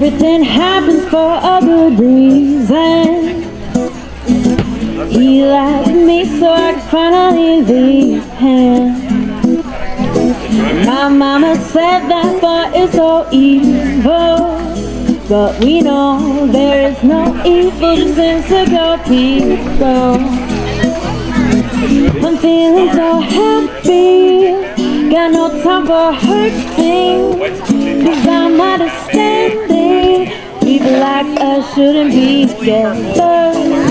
everything happens for a good reason. He liked me so I could finally leave him. My mama said that boy is so evil, but we know there is no evil, just insecure people. I'm feeling so happy, got no time for hurting, 'cause I'm understanding people like us shouldn't be together.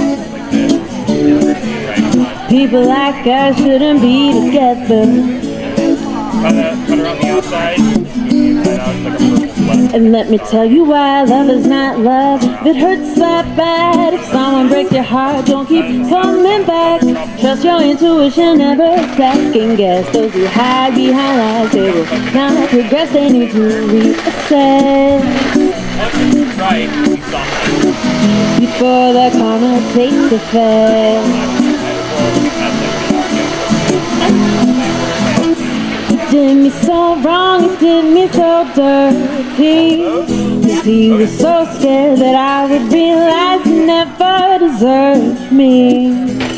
People like us shouldn't be together. Cut her on the outside. And let me tell you why love is not love. If it hurts that bad, if someone breaks your heart, don't keep coming back. Trust your intuition, never second guess. Those who hide behind lies, they will not progress. They need to reassess before the karma takes effect. He did me so wrong, he did me so dirty, 'cause he was so scared that I would realize he never deserved me.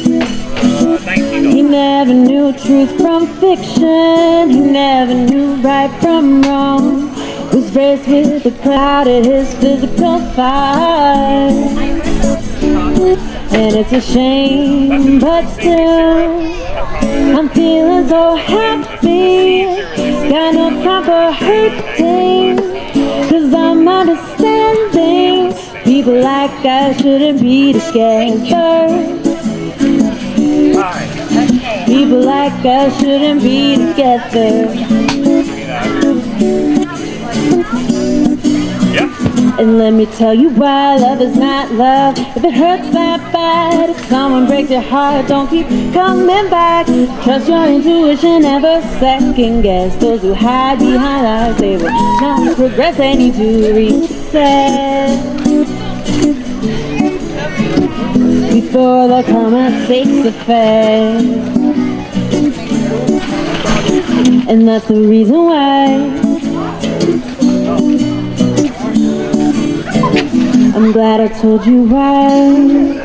He never knew truth from fiction, he never knew right from wrong. Was raised with a cloud at his physical thighs, and it's a shame, but still I'm feeling so happy, got no time for hurting, 'cause I'm understanding people like us shouldn't be together. People like us shouldn't be together. And let me tell you why love is not love. If it hurts that bad, if someone breaks your heart, don't keep coming back. Trust your intuition, never second guess. Those who hide behind lies, they will not progress. They need to reset before the karma takes effect. And that's the reason why I'm glad I told you why.